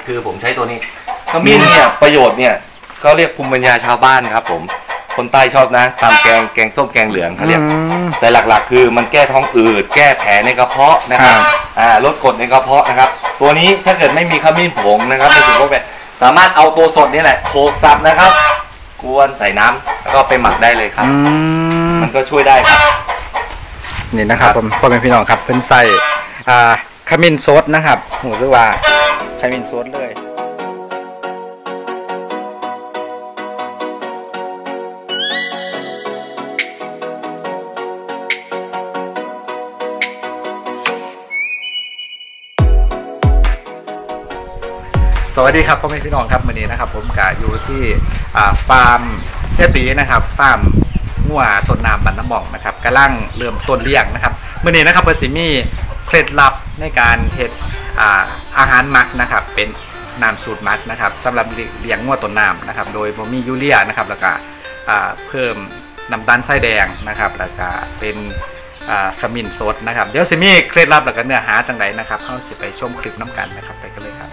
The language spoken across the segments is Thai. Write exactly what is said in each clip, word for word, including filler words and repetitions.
คือผมใช้ตัวนี้ขมิ้นเนี่ยประโยชน์เนี่ยเขาเรียกภูมิปัญญาชาวบ้านครับผมคนใต้ชอบนะทำแกงแกงส้มแกงเหลืองเขาเรียกแต่หลักๆคือมันแก้ท้องอืดแก้แผลในกระเพาะนะครับอ่าลดกรดในกระเพาะนะครับตัวนี้ถ้าเกิดไม่มีขมิ้นผงนะครับในส่วนพวกแบบสามารถเอาตัวสดนี่แหละโขลกสับนะครับกวนใส่น้ำแล้วก็ไปหมักได้เลยครับมันก็ช่วยได้ครับนี่นะครับผมพ่อแม่พี่น้องครับเพิ่นใส่อ่าขมิ้นสดนะครับหูซึกว่าขมิ้นสดเลยสวัสดีครับพ่อแม่พี่น้องครับวันนี้นะครับผมกะอยู่ที่ฟาร์มเฮียตีนะครับฟาร์มงัวต้นน้ำบันน้ำหม่องนะครับกำลังเริ่มต้นเลี้ยงนะครับวันนี้นะครับเปิดสิมีเคล็ดลับในการเฮ็ดอาอาหารมักนะครับเป็นน้ำสูตรมักนะครับสำหรับเลี้ยงงัวต้นน้ำนะครับโดยบ่มียูเรียนะครับแล้วก็เพิ่มน้ำตาลทรายแดงนะครับแล้วก็เป็นขมิ้นสดนะครับเดี๋ยวสิมีเคล็ดลับแล้วก็เนื้อหาจังไรนะครับเข้าสิไปชมคลิปน้ำกันนะครับไปกันเลยครับ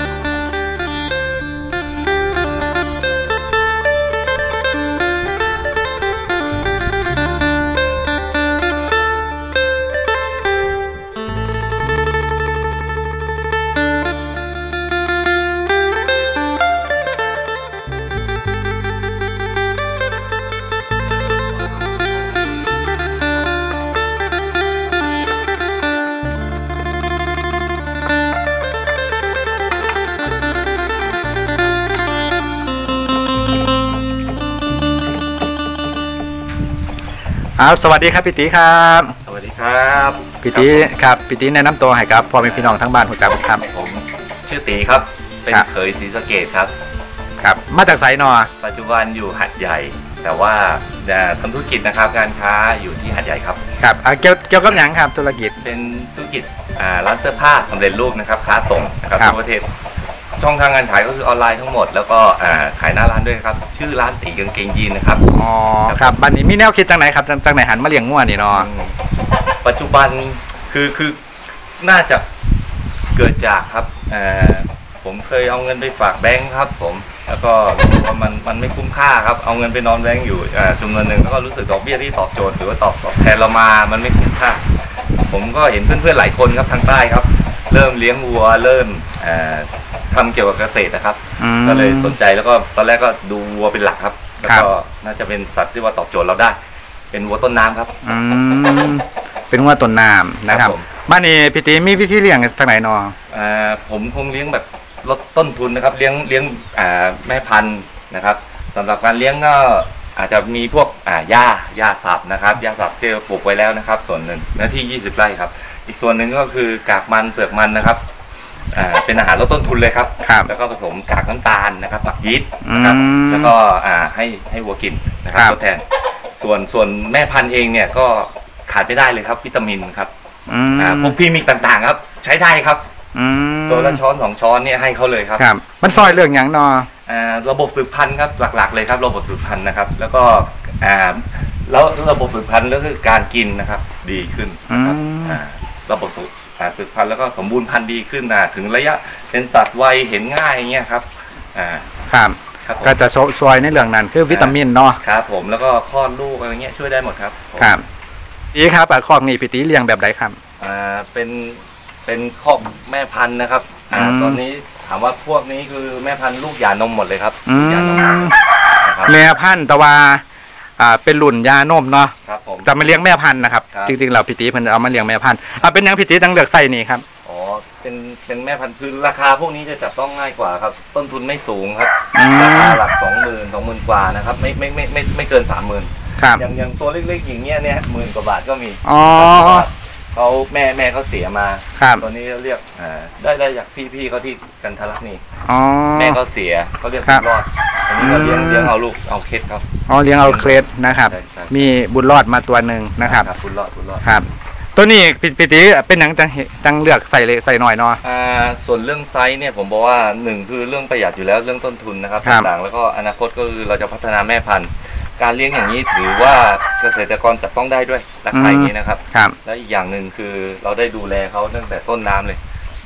ครับสวัสดีครับพี่ตีครับสวัสดีครับพี่ตีครับพี่ตีแนะนำตัวให้ครับพ่อแม่พี่น้องทั้งบ้านหัวใจบุญครับผมชื่อตีครับเป็นเขยศรีสะเกษครับครับมาจากไสนอปัจจุบันอยู่หัดใหญ่แต่ว่าทำธุรกิจนะครับการค้าอยู่ที่หัดใหญ่ครับครับเกี่ยวเกี่ยวกับอย่างครับธุรกิจเป็นธุรกิจร้านเสื้อผ้าสำเร็จรูปนะครับค้าส่งนะครับทั่วประเทศช่องทางการขายก็คือออนไลน์ทั้งหมดแล้วก็ขายหน้าร้านด้วยครับชื่อร้านตีกางเกงยีนนะครับอ๋อครับบัดนี้มีแนวคิดจังไหนครับจังไหนหันมาเลี้ยงงัวนี่เนาะปัจจุบันคือคือน่าจะเกิดจากครับผมเคยเอาเงินไปฝากแบงค์ครับผมแล้วก็รู้สึกว่ามันมันไม่คุ้มค่าครับเอาเงินไปนอนแบงค์อยู่จำนวนหนึ่งแล้วก็รู้สึกดอกเบี้ยที่ตอบโจทย์หรือว่าตอบตอบแทนเรามามันไม่คุ้มค่าผมก็เห็นเพื่อนๆหลายคนครับทางใต้ครับเริ่มเลี้ยงวัวเริ่มทำเกี่ยวกับเกษตรนะครับก็เลยสนใจแล้วก็ตอนแรกก็ดูวัวเป็นหลักครับแล้วก็น่าจะเป็นสัตว์ที่ว่าตอบโจทย์เราได้เป็นวัวต้นน้ำครับเป็นวัวต้นน้ำนะครับบ้านนี้พี่ตีมีวิธีเลี้ยงทางไหนนอผมคงเลี้ยงแบบลดต้นทุนนะครับเลี้ยงเลี้ยงแม่พันธุ์นะครับสำหรับการเลี้ยงก็อาจจะมีพวกหญ้าหญ้าสับนะครับหญ้าสับที่ปลูกไว้แล้วนะครับส่วนหนึ่งเนื้อที่ยี่สิบไร่ครับอีกส่วนหนึ่งก็คือกากมันเปลือกมันนะครับเป็นอาหารลดต้นทุนเลยครับแล้วก็ผสมกากน้ำตาลนะครับหมักยีสต์นะครับแล้วก็ให้ให้วัวกินนะครับทดแทนส่วนส่วนแม่พันธุ์เองเนี่ยก็ขาดไม่ได้เลยครับวิตามินครับพวกพรีมิกต่างๆครับใช้ได้ครับตัวละช้อนสองช้อนเนี่ยให้เขาเลยครับมันซอยเรื่องอย่างนอระบบสืบพันธุ์ครับหลักๆเลยครับระบบสืบพันธุ์นะครับแล้วก็แล้วระบบสืบพันธุ์ก็คือการกินนะครับดีขึ้นนะครับระบบสืบพันธุ์แล้วก็สมบูรณ์พันธุ์ดีขึ้นถึงระยะเป็นสัตว์วัยเห็นง่ายอย่างเงี้ยครับครับก็จะซอยในเรื่องนั้นคือวิตามินเนาะครับผมแล้วก็คลอดลูกอะไรเงี้ยช่วยได้หมดครับครับดีครับคอกนี่พี่ตีเลี้ยงแบบไหนครับอ่าเป็นเป็นคอกแม่พันธุ์นะครับอ่าตอนนี้ถามว่าพวกนี้คือแม่พันธุ์ลูกหย่านมหมดเลยครับหย่านมแม่พันธุ์แต่ว่าอ่าเป็นหลุ่นยานมเนาะครับผมจะมาเลี้ยงแม่พันธุ์นะครับจริงๆเราพี่ตีเพิ่นเอามาเลี้ยงแม่พันธุ์อ่าเป็นยังพี่ตีตั้งเลือกไส้นี่ครับอ๋อเป็นเป็นแม่พันธุ์คือราคาพวกนี้จะจับต้องง่ายกว่าครับต้นทุนไม่สูงครับราคาหลักสองหมื่นสองหมื่นกว่านะครับไม่ไม่ไม่ไม่ไม่เกินสามหมื่นอย่างอย่างตัวเล็กๆอย่างเงี้ยเนี่ยหมื่นกว่าบาทก็มีอ๋อเขาแม่แม่เขาเสียมาตัวนี้เรียกอ่าได้ได้จากพี่พี่เขาที่กันทะลักนี่แม่เขาเสียเขาเรียกบุญรอดอันนี้ก็เลี้ยงเลี้ยงเอาลูกเอาเคสครับอ๋อเลี้ยงเอาเคสนะครับมีบุญรอดมาตัวหนึ่งนะครับบุญรอดบุญรอดครับตัวนี้พี่ตีเป็นหนังจังจังเลือกใส่เลยใส่หน่อยเนาะอ่าส่วนเรื่องไซส์เนี่ยผมบอกว่าหนึ่งคือเรื่องประหยัดอยู่แล้วเรื่องต้นทุนนะครับต่างๆแล้วก็อนาคตก็คือเราจะพัฒนาแม่พันธุ์การเลี้ยงอย่างนี้ถือว่าเกษตรกรจับต้องได้ด้วยราคาอย่างนี้นะครับและอีกอย่างหนึ่งคือเราได้ดูแลเขาตั้งแต่ต้นน้ำเลย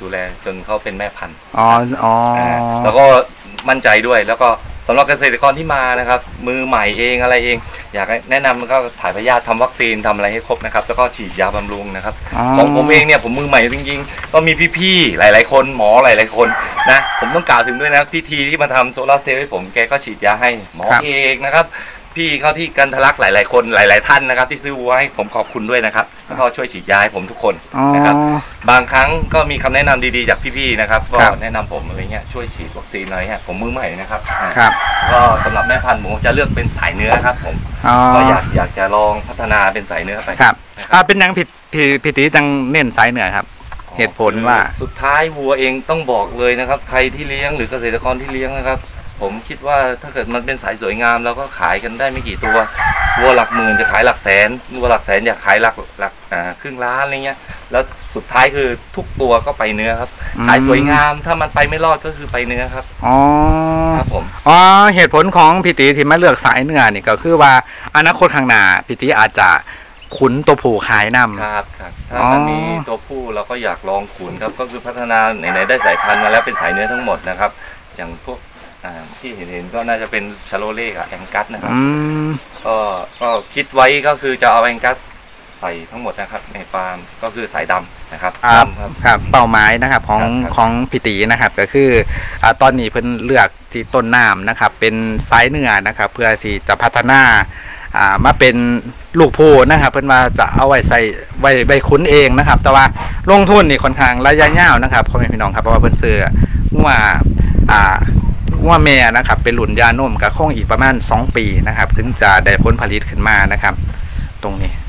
ดูแลจนเขาเป็นแม่พันธุ์อ๋ออ๋อแล้วก็มั่นใจด้วยแล้วก็สำหรับเกษตรกรที่มานะครับมือใหม่เองอะไรเองอยากแนะนำก็ถ่ายพยาธิทำวัคซีนทำอะไรให้ครบนะครับแล้วก็ฉีดยาบำรุงนะครับของผมเองเนี่ยผมมือใหม่จริงๆก็มีพี่ๆหลายๆคนหมอหลายๆคนนะผมต้องกล่าวถึงด้วยนะพี่ทีที่มาทำโซลาร์เซลล์ให้ผมแกก็ฉีดยาให้หมอเองนะครับพี่เขาที่กันทะลักหลายๆคนหลายๆท่านนะครับที่ซื้อวัวให้ผมขอบคุณด้วยนะครับแล้วก็ช่วยฉีดยาให้ผมทุกคนนะครับบางครั้งก็มีคำแนะนำดีๆจากพี่ๆนะครับก็แนะนำผมอะไรเงี้ยช่วยฉีดวัคซีนอะไรเงี้ยผมมือใหม่นะครับก็สำหรับแม่พันธุ์ผมจะเลือกเป็นสายเนื้อครับผมก็อยากอยากจะลองพัฒนาเป็นสายเนื้อไปครับอ่าเป็นยังผิดผิดผิดตีจังเน้นสายเนื้อครับเหตุผลว่าสุดท้ายวัวเองต้องบอกเลยนะครับใครที่เลี้ยงหรือเกษตรกรที่เลี้ยงนะครับผมคิดว่าถ้าเกิดมันเป็นสายสวยงามเราก็ขายกันได้ไม่กี่ตัววัวหลักหมื่นจะขายหลักแสนวัวหลักแสนอยากขายหลักหลักอ่าครึ่งล้านอะไรเงี้ยแล้วสุดท้ายคือทุกตัวก็ไปเนื้อครับขายสวยงามถ้ามันไปไม่รอดก็คือไปเนื้อครับอ๋อครับผมอ๋อเหตุผลของพี่ตีที่มาเลือกสายเนื้อนี่ก็คือว่าอนาคตข้างหน้าพี่ตีอาจจะขุนตัวผู้ขายนำครับครับถ้ามันมีตัวผู้เราก็อยากลองขุนครับก็คือพัฒนาไหนๆได้สายพันธุ์มาแล้วเป็นสายเนื้อทั้งหมดนะครับอย่างพวกที่เห็นเห็นก็น่าจะเป็นชาโลเล่กับแองกัสนะครับก็ก็คิดไว้ก็คือจะเอาแองกัสใส่ทั้งหมดนะครับในฟาร์มก็คือสายดำนะครับครับครับเป้าหมายนะครับของของพี่ตีนะครับก็คืออ่าตอนนี้เพิ่นเลือกที่ต้นน้ำนะครับเป็นสายเนื้อนะครับเพื่อที่จะพัฒนาอ่ามาเป็นลูกผู้นะครับเพิ่นว่าจะเอาไว้ใส่ไว้ไว้คุ้นเองนะครับแต่ว่าลงทุนนี่ค่อนข้างระยะยาวนะครับพ่อแม่พี่น้องครับเพราะว่าเพิ่นซื้อว่าอ่าว่าแม่นะครับเป็นหลุนยานมกับข้องอีกประมาณสองปีนะครับถึงจะได้ผลผลิตขึ้นมานะครับตรงนี้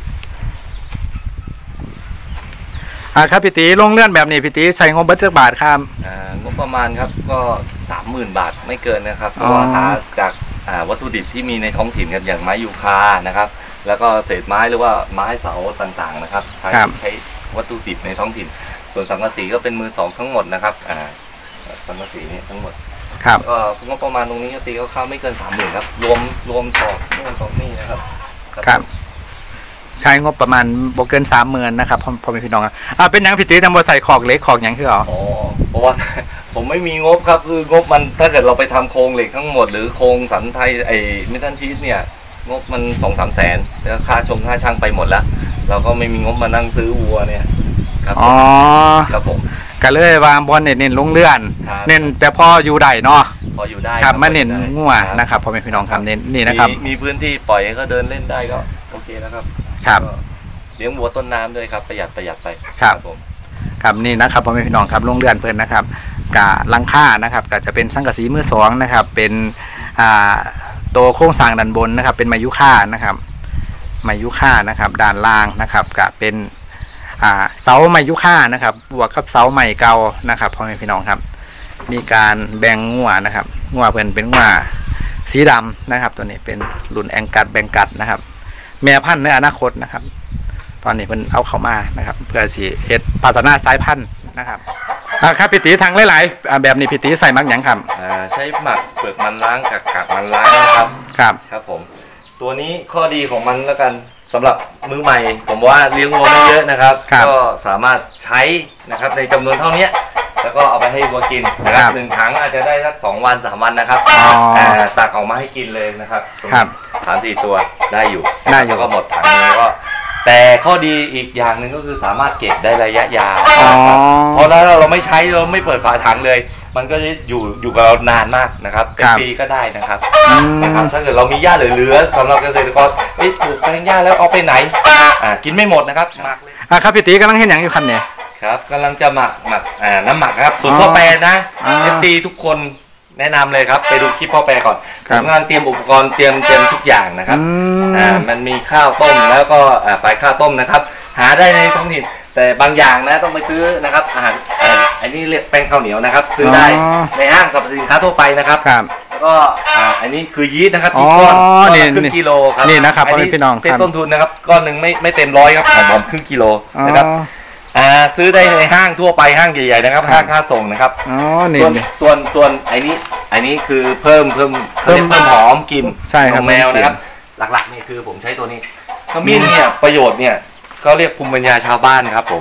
อ่าครับพี่ตีลงเลื่อนแบบนี้พี่ตีใช้งบบัตเจ็ตบาทครับอ่างบประมาณครับก็สามหมื่นบาทไม่เกินนะครับเพราะว่าหาจากอ่าวัตถุดิบที่มีในท้องถิ่นกันอย่างไม้ยูคานะครับแล้วก็เศษไม้หรือว่าไม้เสาต่างๆนะครับใช้ใช้วัตถุดิบในท้องถิ่นส่วนสังกะสีก็เป็นมือสองทั้งหมดนะครับอ่าสังกะสีนี่ทั้งหมดครับก็งบประมาณตรงนี้ตีเขาเข้าไม่เกินสามหมื่นครับรวมรวมต่อรวมต่อนี่นะครับครับใช้งบประมาณบวกเกินสามหมื่นนะครับพ่อพ่อแม่พี่น้องอ่าเป็นยังพี่ตีทำบริษัทขอกเล็กขอกยังคืออ๋อเพราะว่าผมไม่มีงบครับคืองบมันถ้าเกิดเราไปทำโครงเหล็กทั้งหมดหรือโครงสันไทยไอ้เมทัลชีสเนี่ยงบมันสองสามแสนแล้วค่าชงค่าช่างไปหมดแล้วเราก็ไม่มีงบมานั่งซื้อวัวเนี่ยครับอ๋อครับผมก็เลยวางบอลเน้นเน้นลงเลื่อนเน้นแต่พออยู่ได้เนาะพออยู่ได้ครับมาเน้นงัวนะครับพ่อแม่พี่น้องครับเน้นนี่นะครับมีพื้นที่ปล่อยให้เขาเดินเล่นได้ก็โอเคแล้วครับครับเลี้ยงวัวต้นน้ำด้วยครับประหยัดประหยัดไปครับผมครับนี่นะครับพ่อแม่พี่น้องครับลงเลื่อนเพิ่นนะครับกะลังค่านะครับก็จะเป็นสังกะสีมือสองนะครับเป็นอ่าตัวโครงสร้างด้านบนนะครับเป็นไม้ยุค่านะครับไม้ยุค่านะครับด้านล่างนะครับก็เป็นอ่าเสาไม้ยุค่านะครับบวกกับเสาไม้เก่านะครับพ่อแม่พี่น้องครับมีการแบ่งงัวนะครับงัวเพิ่นเป็นงัวสีดำนะครับตัวนี้เป็นรุ่นแองกัดแบงกัดนะครับแม่พันธุ์ในอนาคตนะครับตอนนี้เพิ่นเอาเข้ามานะครับเพื่อสิเฮ็ดพัฒนาสายพันธุ์นะครับครับพี่ตีทางหลายๆแบบนี้พี่ตีใส่มักหยังครับใช้หมักเปลือกมันล้างกับกากมันล้างนะครับครับครับผมตัวนี้ข้อดีของมันแล้วกันสำหรับมือใหม่ผมว่าเลี้ยงวัวไม่เยอะนะครับก็สามารถใช้นะครับในจำนวนเท่านี้แล้วก็เอาไปให้วัวกินนะครับหนึ่งถังอาจจะได้สักสองวันสามวันนะครับตักออกมาให้กินเลยนะครับสามสี่ตัวได้อยู่ได้อยู่ก็หมดถังเลยก็แต่ข้อดีอีกอย่างหนึ่งก็คือสามารถเก็บได้ระยะยาวเพราะแล้วเราไม่ใช้เราไม่เปิดฝาถังเลยมันก็จะอยู่อยู่กับเรานานมากนะครับเป็นปีก็ได้นะครับนะครับถ้าเกิดเรามีหญ้าเหลือๆสำหรับเกษตรกรเฮ้ยปลูกแปลงหญ้าแล้วเอาไปไหนอ่ากินไม่หมดนะครับมากเลยอ่ะครับพี่ตีกำลังเห็นอย่างอยู่คันเนี่ยครับกำลังจะหมักหมักอ่าน้ำหมักครับสูตรพ่อแปรนะ เอฟ ซี ทุกคนแนะนำเลยครับไปดูคลิปพ่อแปรก่อนผมกำลังเตรียมอุปกรณ์เตรียมเตรียมทุกอย่างนะครับอ่ามันมีข้าวต้มแล้วก็อ่าปลายข้าวต้มนะครับหาได้ในท้องถิ่นแต่บางอย่างนะต้องไปซื้อนะครับอาหารอันนี้เรียกแป้งข้าวเหนียวนะครับซื้อได้ในห้างสรรพสินค้าทั่วไปนะครับแล้วก็อันนี้คือยีสต์นะครับอีกก้อนครึ่งกิโลครับนี่นะครับอันนี้พี่น้องเซ็ตต้นทุนนะครับก้อนหนึ่งไม่ไม่เต็มร้อยครับของผมครึ่งกิโลนะครับอ่าซื้อได้ในห้างทั่วไปห้างใหญ่ๆนะครับห้างค่าส่งนะครับส่วนส่วนส่วนไอ้นี้ไอ้นี้คือเพิ่มเพิ่มเพิ่มเพิ่มหอมกลิ่นของแมวนะครับหลักๆนี่คือผมใช้ตัวนี้ขมิ้นเนี่ยประโยชน์เนี่ยเขาเรียกภูมิปัญญาชาวบ้านครับผม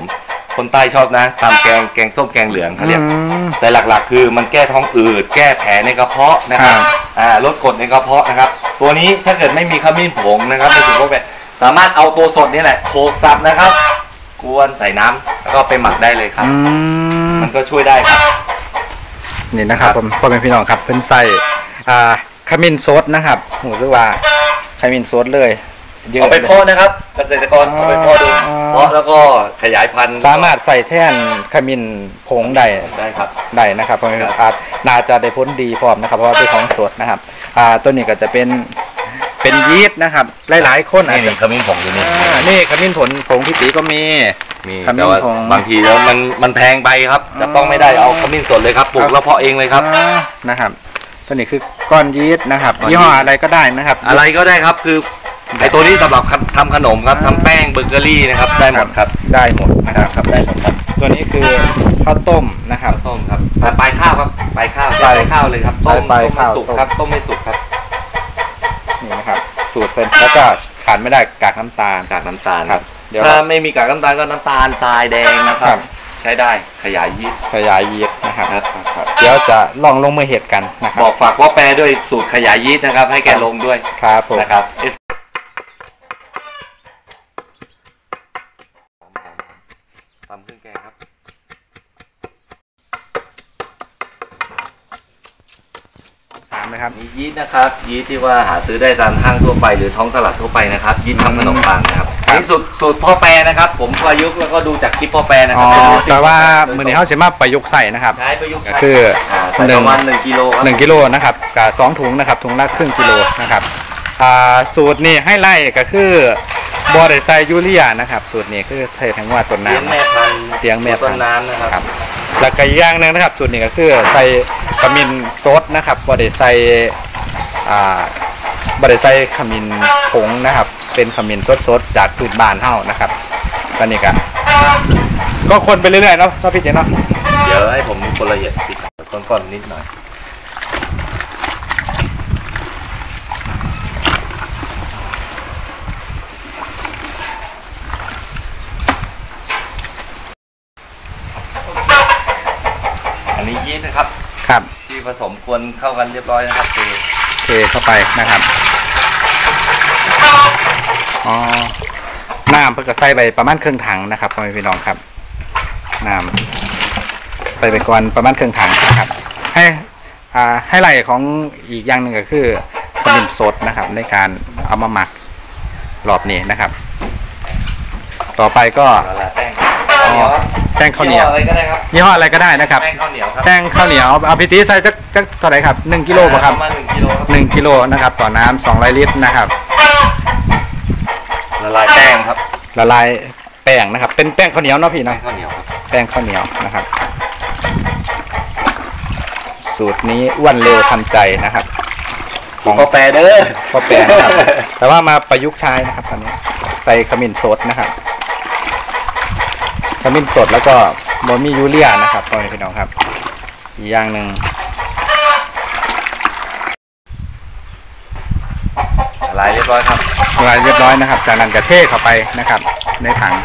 คนใต้ชอบนะทำแกงแกงส้มแกงเหลืองเขาเรียกอืมแต่หลักๆ คือมันแก้ท้องอืดแก้แผลในกระเพาะนะครับครับอ่าลดกรดในกระเพาะนะครับ ตัวนี้ถ้าเกิดไม่มีขมิ้นผงนะครับในส่วนพวกแบบสามารถเอาตัวสดนี่แหละโขลกสับนะครับกวนใส่น้ำแล้วก็ไปหมักได้เลยครับอืมมันก็ช่วยได้ครับนี่นะครับผมพ่อแม่พี่น้องครับเพิ่นใส่อ่าขมิ้นสดนะครับหูซึกว่าขมิ้นสดเลยเยอะเอาไปเลยเพาะนะครับเกษตรกรเอาไปเพาะดูอ๋อเพาะแล้วก็ขยายพันธุ์สามารถใส่แท่นขมิ้นผงได้ได้ครับได้นะครับเพราะครับอาจน่าจะได้ผลดีพร้อมนะครับเพราะว่าเป็นของสดนะครับอ่าตัวนี้ก็จะเป็นเป็นยีสต์นะครับหลายๆคนอาจนี่จะนี่ขมิ้นผงอยู่นี่อ่านี่ขมิ้นผลผงพี่ตีก็มีมีขมิ้นแต่ว่าผงบางทีแล้วมันมันแพงไปครับจะต้องไม่ได้เอาขมิ้นสดเลยครับปลูกแล้วเพาะเองเลยครับอ่านะครับตัวนี้คือก้อนยีสต์นะครับก้อนยีสต์ยี่ห้ออะไรก็ได้นะครับอะไรก็ได้ครับคือไอตัวนี้สำหรับทำขนมครับทำแป้งเบเกอรี่นะครับได้หมดครับได้หมดนะครับครับได้หมดครับตัวนี้คือข้าวต้มนะครับต้มครับแต่ปลายข้าวครับปลายข้าวปลายใช้ข้าวเลยครับใช้ต้มปลายต้มไม่ข้าวสุกต้มครับต้มไม่สุกครับนี่นะครับสูตรเป็นแล้วก็ขาดไม่ได้กากน้ำตาลกากน้ำตาลครับเดี๋ยวถ้าไม่มีกากน้ำตาลก็น้ำตาลทรายแดงนะคครัรับ บ ใช้ได้ขยายยีสต์ขยายยีสต์นะครับครับครับเดี๋ยวจะลองลงมือเห็ดกันนะครับอกฝากว่าแปรด้วยสูตรขยายยีสต์นะครับ ให้แกลงด้วยครับผมนะครับตำเครื่องแกงครับสามนะครับมียีสต์นะครับยีสต์ที่ว่าหาซื้อได้ตามห้างทั่วไปหรือท้องตลาดทั่วไปนะครับยีสต์ทำขนมปังนะครับครับนี่สูตรสูตรพ่อแปรนะครับ ผมประยุกต์แล้วก็ดูจากคลิปพ่อแปรนะคอ๋รัอบเป็นแต่ว่ามือนี้เขาจะมาประยุกต์ใส่นะครับใช้ประยุกต์ก็ใช้คืออ่าใส่หนึ่ปงระมาณหนึ่งกิโลครับหนึ่งกิโลนะครับกับสองถุงนะครับถุงละครึ่งกิโลนะครับอ่าสูตรนี้ให้ไล่ก็คือบอได้ใส่ยูเรียนะครับสูตรนี้คือเททั้งว่าต้นเลี้ยงน้ำแม่พันธุ์เลี้ยงแม่พันธุ์ต้นน้ำนะครับครับแล้วก็อีกอย่างหนึงนะครับสูตรนี้ก็คือใส่ขมิ้นสดนะครับบอได้ใส่อ่าบอได้ใส่ขมิ้นผงนะครับ เป็นขมิ้นสดๆจากพื้นบ้านเฮานะครับตอนนี้ก็ก็คนไปเรื่อยๆเนาะเนาะพี่เจเนาะเดี๋ยวให้ผมคนละเอียดปิดต้นก่อนนิดหน่อยอันนี้ยีสต์นะครับครับที่ผสมกวนเข้ากันเรียบร้อยนะครับคือเทเข้าไปนะครับอ๋อน้ำเพื่อก็ใส่ไปประมาณครึ่งถังนะครับพ่อแม่พี่น้องครับน้ำใส่ไปก่อนประมาณครึ่งถังนะครับ ให้อ่าให้ไลท์ของอีกอย่างหนึ่งก็คือขมิ้นสดนะครับ ในการเอามาหมักรอบนี้นะครับ ต่อไปก็ละลายแป้งข้าวเหนียวครับแป้งข้าวเหนียวอะไรก็ได้ครับยี่ห้ออะไรก็ได้นะครับแป้งข้าวเหนียวครับแป้งข้าวเหนียวเอาพิตีใส่จักจักเท่าไหร่ครับหนึ่งกิโลป่ะครับประมาณหนึ่งกิโลครับหนึ่งกิโลนะครับต่อน้ำสองร้อยลิตรนะครับละลายแป้งครับละลายแป้งนะครับ เป็นแป้งข้าวเหนียวเนาะพี่แป้เนาะงข้าวเหนียวครับแป้งข้าวเหนียวนะครับ สูตรนี้อ้วนเร็วทันใจนะครับของกาแฟเด้อพ่อแป้งนะครับ แต่ว่ามาประยุกต์ใช้นะครับตอนนี้ใส่ขมิ้นสดนะครับขมิ้นสดแล้วก็บะหมี่ยูเรียนะครับพ่อแม่พี่น้องครับ อีกอย่างหนึ่งละลายเรียบร้อยครับละลายเรียบร้อยนะครับ จากนั้นกระเทเข้าไปนะครับ ในถัง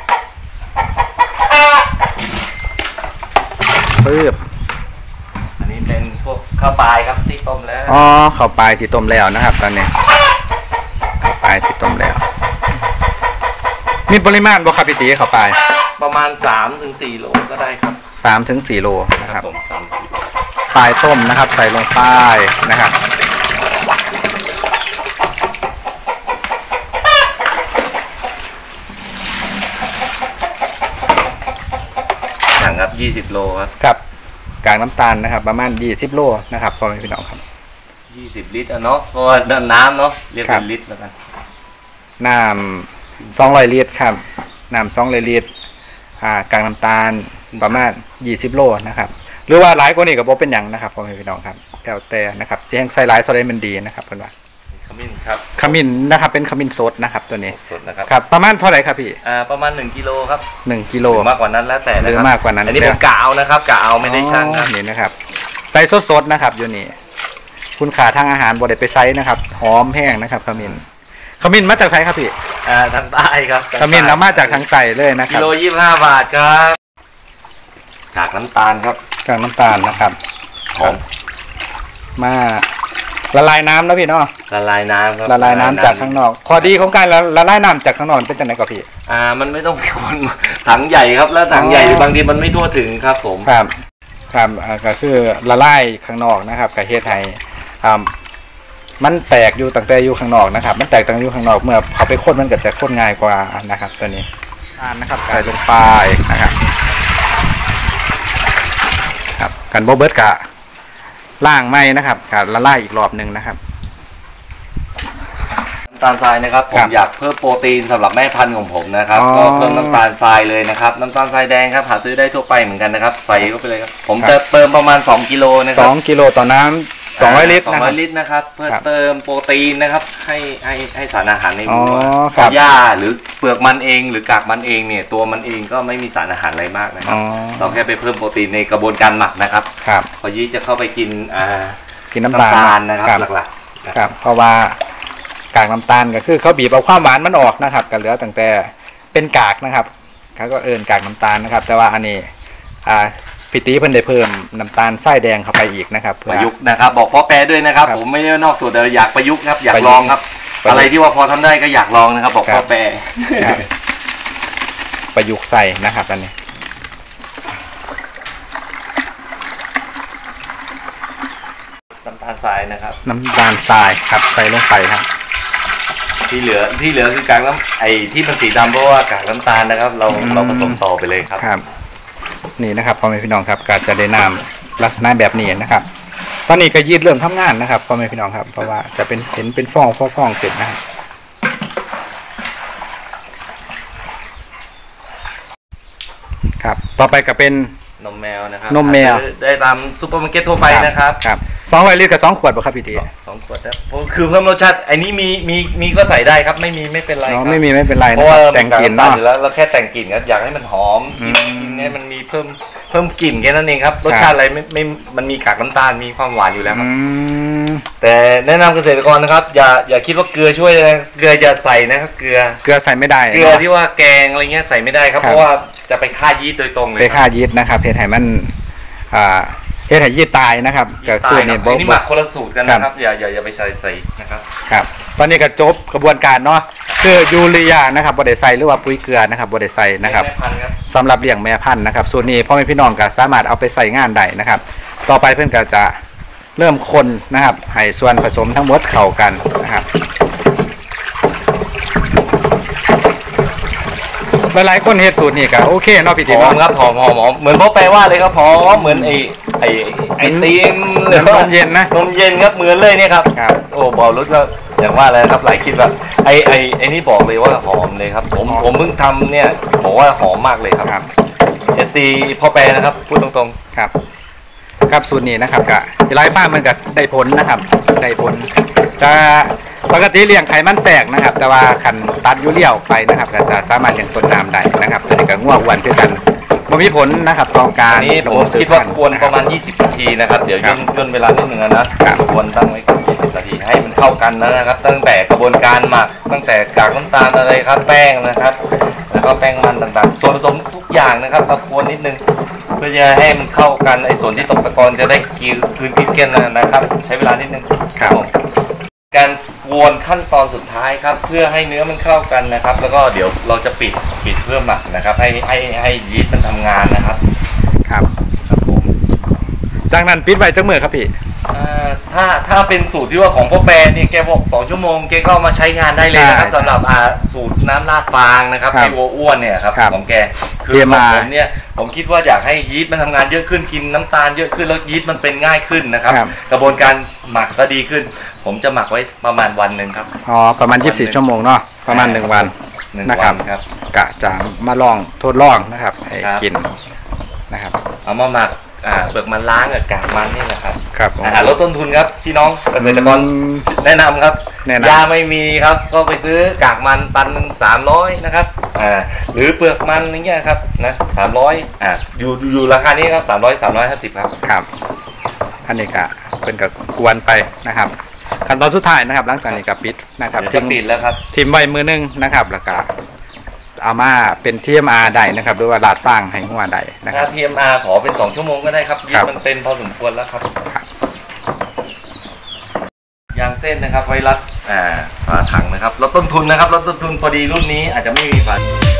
ปึ๊บอันนี้เป็นพวกข้าวปลายครับที่ต้มแล้วอ๋อเข้าปลายที่ต้มแล้วนะครับ ตอนนี้เข้าปลายที่ต้มแล้ว มีปริมาณบ่ครับพี่ตีเข้าปลายประมาณสามถึงสี่โลก็ได้ครับสามถึงสี่โลนะครับผมสามสี่โลปลายต้มนะครับ ใส่ลงไปนะครับอย่างครับยี่สิบโลครับกับกากน้ำตาลนะครับ ประมาณยี่สิบโลนะครับพ่อแม่พี่น้องครับยี่สิบลิตรอะเนาะเพราะว่าน้ำเนาะเรียกครัเป็บนลิตรแล้วกันน้ำสองร้อยลิตรครับน้ำสองร้อยลิตรอ่ากากน้ำตาลประมาณยี่สิบโลนะครับหรือว่าหลายกว่านี้ก็บ่เป็นหยังนะครับพ่อแม่พี่น้องครับแล้วแต่นะครับจะให้ใส่หลายเท่าใดมันดีนะครับเพิ่นว่าขมิ้นครับขมิ้นนะครับเป็นขมิ้นสดนะครับตัวนี้สดนะครับครับประมาณเท่าไหร่ครับพี่อ่าประมาณหนึ่งกิโลครับหนึ่งกิโลหรือมากกว่านั้นแล้วแต่นะหรือครับมากกว่านั้นอันนี้ผมกะเอานะครับกะเอาไม่ได้ชั่งครับอ๋อนี่นะครับใส่สดๆนะครับอยู่นี่คุณค่าทางอาหารบ่ได้ไปไซส์นะครับหอมแห้งนะครับขมิ้นขมิ้นมาจากไสครับพี่อ่าทางใต้ครับขมิ้นเอามาจากทางใต้เลยนะคกิรับโลยี่สิบห้าบาทครับกากน้ำตาลครับกากน้ำตาลนะครับหอมมาละลายน้ำแล้วพี่เนาะละลายน้ำครับละลายน้ำจากข้างนอกข้อดีของการละละลายน้ำจากข้างนอกเป็นจังไหนก่อนพี่อ่ามันไม่ต้องไปคนถังใหญ่ครับแล้วถังใหญ่อ๋อบางทีมันไม่ทั่วถึงครับผมครับครับอ่าก็คือละลายข้างนอกนะครับกับเฮ็ดให้อ่ามันแตกอยู่ตั้งแต่อยู่ข้างนอกนะครับ มันแตกตั้งแต่อยู่ข้างนอกเมื่อเขาไปข้นมันก็จะข้นง่ายกว่านะครับตัวนี้อ่านนะครับใส่ลงไปนะครับครับกันโบเบิร์ตกะล่างไหมนะครับกะละลายอีกรอบหนึ่งนะครับน้ำตาลทรายนะครับผครัมบอยากเพิ่มโปรตีนสำหรับแม่พันธุ์ของผมนะครับอ๋อก็เพิ่มน้ำตาลทรายเลยนะครับน้ำตาลทรายแดงครับหาซื้อได้ทั่วไปเหมือนกันนะครับใส่เข้าไปเลยครับผมครับจะเติมประมาณสองกิโลนะคสรัอบ งกิโลต่อน้ำสองร้อยลิตรสองนะคร้รัอบ ยลิตรนะครับเพื่อครับเติมโปรตีนนะครับให้ให้ให้สารอาหารในหมูอ๋อเพครับราะหญ้าหรือเปลือกมันเองหรือกากมันเองเนี่ยตัวมันเองก็ไม่มีสารอาหารอะไรมากนะครัอ๋บอเราแค่ไปเพิ่มโปรตีนในกระบวนการหมักนะครับครับพอยี้จะเข้าไปกินอ่ากินน้ำตาลน้ำตาลนะครับหลักๆนะคครัรับบ เพราะว่ากากน้ำตาลก็คือเขาบีบเอาความหวานมันออกนะครับก็เหลือตั้งแต่เป็นกากนะครับเขาก็เอิ้นกากน้ำตาลนะครับ แต่ว่าอันนี้อ่าพิตีเพิ่นได้เพิ่มน้ำตาลทรายแดงเข้าไปอีกนะครับเพื่ปอระยุกต์นะครับบอกพ่อแปรด้วยนะครับครับผมไม่ได้นอกสูตรแต่อยากประยุกต์ครับอยากประยุลกต์องครับประยุกต์อะไรที่ว่าพอทำได้ก็อยากลองนะครับ บอกครับพ่อแปรครับประยุกต์ใส่นะครับอันนี้น้ำตาลทรายนะครับน้ำตาลทรายครับใส่ลงไปครับที่เหลือที่เหลือคือกากน้ำไอ้ที่มันสีดำเพราะว่ากากน้ำตาลนะครับ เราอืมเราผสมต่อไปเลยครับครับนี่นะครับพ่อแม่พี่น้องครับก็จะได้น้ำลักษณะแบบนี้นะครับ ตอนนี้ก็ยีดเริ่มทำงานนะครับพ่อแม่พี่น้องครับเพราะว่าจะเป็นเห็นเป็นฟองฟองฟองเสร็จนะครับครับต่อไปก็เป็นนมแมวนะครับนมแมวหาซื้อได้ตามซุปเปอร์มาร์เก็ตทั่วไปนะครับครับสองร้อยลิตรกับสองขวดป่ะครับพี่ตีสองสองขวดนะเพราะคือเพิ่มรสชาติไอ้นี้มีมีมีก็ใส่ได้ครับไม่มีไม่เป็นไรคอ๋อรับไม่มีไม่เป็นไรเพนะราะคว่ารับแต่งกลิ่นเนาะอยู่แล้วเราแค่แต่งกลิ่นครับอยากให้มันหอมอืมกินให้มันมีเพิ่มเพิ่มกลิ่นแค่นั้นเองครับรสชาติอะไรไม่ไม่มันมีกากน้ำตาลมีความหวานอยู่แล้วคอืรับมแต่แนะนำเกษตรกรนะครับอย่าอย่าคิดว่าเกลือช่วยนะเกลืออย่าใส่นะครับเกลือเกลือใส่ไม่ได้เกลือที่ว่าแกงอะไรเงี้ยใส่ไม่ได้ครับครับเพราะว่าจะไปฆ่ายีสต์โดยตรงเลยไปคฆ่ารับยีสต์นะครับเฮ็ดให้มันอ่าเฮ็ดให้ยีสต์ตายนะครับก็ตาสูยตรครันี้บบ่อันนี้หมักคนละสูตรกันนะครับอย่าอย่าอย่าไปใส่ใส่นะครับครับตอนนี้ก็จบกระบวนการเนาะคือยูเรียนะครับบ่ได้ใส่หรือว่าปุ๋ยเกลือนะครับบ่ได้ใส่นะครับแม่พันธุ์ครับสำหรับเลี้ยงแม่พันธุ์นะครับส่วนนี้พ่อแม่พี่น้องก็สามารถเอาไปใส่งานได้นะครับ ต่อไปเพื่อนก็จะเริ่มคนนะครับให้ส่วนผสมทั้งหมดเข้ากันนะครับหลายๆคนเฮ็ดสูตรนี้ก็โอเคเนาะพี่หติ๋มอมเนาะครับหอมหอมหอมเหมือนพ่อแปลว่าเลยครับหอมเหมือนไอ้ไอ้ไอ้ตีมหรือว่านมเย็นนะนมเย็นครับเหมือนเลยเนี่ยครับครับโอ้บอกรสก็อย่างว่าเลยครับหลายคลิปแบบไอ้ไอ้ไอ้นี่บอกเลยว่าหอมเลยครับ ผมหอมผมเพิ่งทำเนี่ยบอกว่าหอมมากเลยครับครับเอฟซีพ่อแปรนะครับพูดตรงครับครับสูตรนี้นะครับก็หลายฟาร์มมันก็ได้ผลนะครับได้ผลจะปกติเลี้ยงไข่มันแสกนะครับ แต่ว่าขันตัดยูเรียออกไปนะครับก็จะสามารถเลี้ยงต้นน้ำได้นะครับตัวนี้ก็ง่วงอ้วนคือกันมันมีผลนะครับต่อๆกาอัรนนี้ผมคิดว่ากวนประมาณยี่สิบนาทีนะครับเดี๋ยวย่นย่นเวลานิดนึงนะครับ กวนตั้งไว้ก่อนยี่สิบนาทีให้มันเข้ากันนะครับ ตั้งแต่กระบวนการหมักตั้งแต่กากน้ำตาลอะไรครับแป้งนะครับ แล้วก็แป้งมันต่างๆ ส่วนผสมทุกอย่างนะครับมากวนนิดนึงเพื่อจะให้มันเข้ากันไอ้ส่วนที่ตกตะกอนจะได้กินพื้นกินกันนะครับ ใช้เวลานิดนึงครับผมการกวนขั้นตอนสุดท้ายครับ เพื่อให้เนื้อมันเข้ากันนะครับ แล้วก็เดี๋ยวเราจะปิดปิดเพื่อหมักนะครับ ให้ให้ให้ยีสต์มันทำงานนะครับครับครับผมจากนั้นปิดไว้จักมือครับพี่อ่าถ้าถ้าเป็นสูตรที่ว่าของพ่อแปรเนี่ยแกบอกสองชั่วโมงแกก็เอามาใช้งานได้เลยนะครับใช่สำหรับอ่าสูตรน้ำราดฟางนะครับครับที่วัวอ้วนเนี่ยครับครับของแกคือเตรียมขมาองผมเนี่ยผมคิดว่าอยากให้ยีสต์มันทำงานเยอะขึ้นกินน้ำตาลเยอะขึ้นแล้วยีสต์มันเป็นง่ายขึ้นนะครับครับกระบวนการหมักก็ดีขึ้น ผมจะหมักไว้ประมาณวันหนึ่งครับอ๋อประมาณยี่สิบสี่ชั่วโมงเนาะประมาณหนึ่งวันหนึ่งนะครับวันครับกะจะมาลองทดลองนะครับให้ครับกินนะครับเอามาหมักอ่าเปลือกมันล้างกับกากมันนี่นะครับครับผมอาหารลดต้นทุนครับพี่น้องเกษตรกรอืมแนะนำครับแนะนำยาไม่มีครับก็ไปซื้อกากมันตันหนึ่งสามร้อยนะครับอ่าหรือเปลือกมันอย่างเงี้ยครับนะสามร้อยอ่าอยู่อยู่ราคานี้ครับสามร้อยสามร้อยห้าสิบครับครับ อันนี้ก็เป็นกับกวนไปนะครับขั้นตอนสุดท้ายนะครับหลังจากนี้กับปิดนะครับจะปิดแล้วครับทิมไว้มือนึงนะครับแล้วก็เอามาเป็น ที เอ็ม อาร์ ได้นะครับหรือว่าลาดฟางให้หัวได้นะคถ้ารับที เอ็ม อาร์ ขอเป็นสองชั่วโมงก็ได้ครับยีสต์มันเป็นพอสมควรแล้วครับยางเส้นนะครับไว้รัดอ่าฝาถังนะครับลดต้นทุนนะครับลดต้นทุนพอดีรุ่นนี้อาจจะไม่มีฝา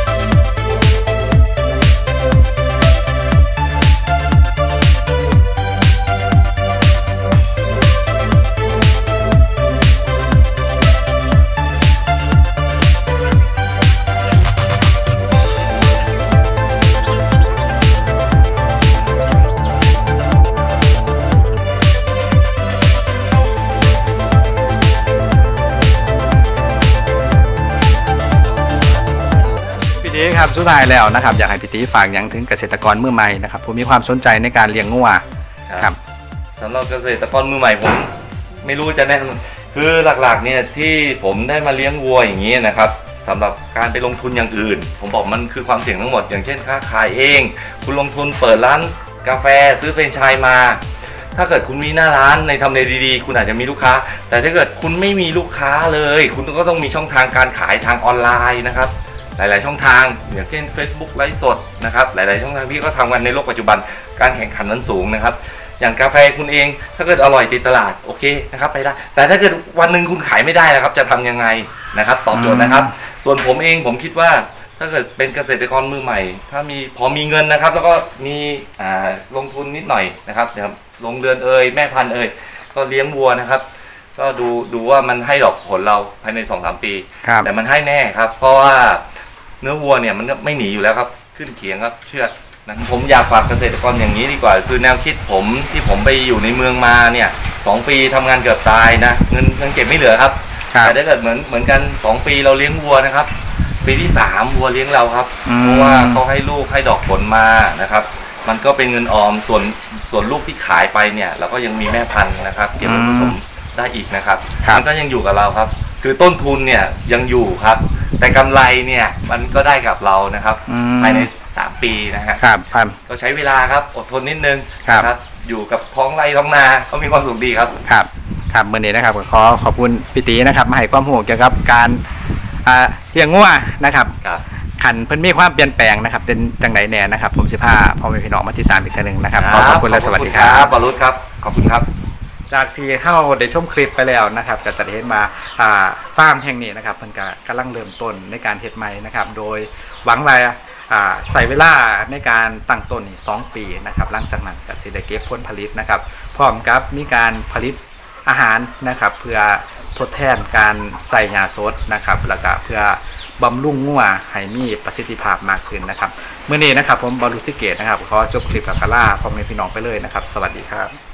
ครับสุดท้ายแล้วนะครับอยากให้พี่ตีฝากยังถึงเกษตรกรมือใหม่นะครับผมมีความสนใจในการเลี้ยงงัวครับสำหรับเกษตรกรมือใหม่ผมไม่รู้จะแนะนำคือหลักๆเนี่ยที่ผมได้มาเลี้ยงวัวอย่างนี้นะครับสำหรับการไปลงทุนอย่างอื่นผมบอกมันคือความเสี่ยงทั้งหมดอย่างเช่นค้าขายเองคุณลงทุนเปิดร้านกาแฟซื้อแฟรนไชส์มาถ้าเกิดคุณมีหน้าร้านในทำเลดีๆคุณอาจจะมีลูกค้าแต่ถ้าเกิดคุณไม่มีลูกค้าเลยคุณก็ต้องมีช่องทางการขายทางออนไลน์นะครับหลายๆช่องทางอย่างเช่น Facebook ไลฟ์สดนะครับหลายๆช่องทางที่ก็ทำกันในโลกปัจจุบันการแข่งขันนั้นสูงนะครับอย่างกาแฟคุณเองถ้าเกิดอร่อยติดตลาดโอเคนะครับไปได้แต่ถ้าเกิดวันหนึ่งคุณขายไม่ได้นะครับจะทำยังไงนะครับตอบโจทย์นะครับส่วนผมเองผมคิดว่าถ้าเกิดเป็นเกษตรกรมือใหม่ถ้ามีพอมีเงินนะครับแล้วก็มีอ่าลงทุนนิดหน่อยนะครับนะครับลงเรือนเอ่ยแม่พันธุ์เอ่ยก็เลี้ยงวัวนะครับก็ดูดูว่ามันให้ดอกผลเราภายใน สองสาม ปีแต่มันให้แน่ครับเพราะว่าเนื้อวัวเนี่ยมันไม่หนีอยู่แล้วครับขึ้นเขียงครับเชือดนะผมอยากฝากเกษตรกรอย่างนี้ดีกว่าคือแนวคิดผมที่ผมไปอยู่ในเมืองมาเนี่ยสองปีทำงานเกือบตายนะเงินเงินเก็บไม่เหลือครับแต่ถ้าเกิดเหมือนเหมือนกันสองปีเราเลี้ยงวัวนะครับปีที่สามวัวเลี้ยงเราครับเพราะว่าเขาให้ลูกให้ดอกผลมานะครับมันก็เป็นเงินออมส่วนส่วนลูกที่ขายไปเนี่ยเราก็ยังมีแม่พันธุ์นะครับเก็บผสมได้อีกนะครับมันก็ยังอยู่กับเราครับคือต้นทุนเนี่ยยังอยู่ครับแต่กำไรเนี่ยมันก็ได้กับเรานะครับภายในสามปีนะครับก็ใช้เวลาครับอดทนนิดนึงครับอยู่กับท้องไร่ท้องนาก็มีความสุขดีครับครับครับเมื่อนี้นะครับขอขอบคุณพี่ตีนะครับมาให้ความรู้เกี่ยวกับการเลี้ยงงัวนะครับขันเพิ่นมีความเปลี่ยนแปลงนะครับเป็นจังไรแน่นะครับผมสิพาพ่อแม่พี่น้องมาติดตามอีกทีหนึ่งนะครับขอบคุณและสวัสดีครับบรรลุครับขอบคุณครับจากที่เข้าได้ชมคลิปไปแล้วนะครับก็จะได้เห็นมาฟาร์มแห่งนี้นะครับเพิ่นก็กำลังเริ่มต้นในการเฮ็ดใหม่นะครับโดยหวังว่าใส่เวลาในการตั้งต้นนี่สองปีนะครับหลังจากนั้นก็สิได้เก็บผลผลิตนะครับพร้อมกับมีการผลิตอาหารนะครับเพื่อทดแทนการใส่ยาสดนะครับแล้วก็เพื่อบำรุงงัวให้มีประสิทธิภาพมากขึ้นนะครับเมื่อนี้นะครับผมบอลลูซิเกตนะครับขอจบคลิปกับกาล่าพ่อแม่พี่น้องไปเลยนะครับสวัสดีครับ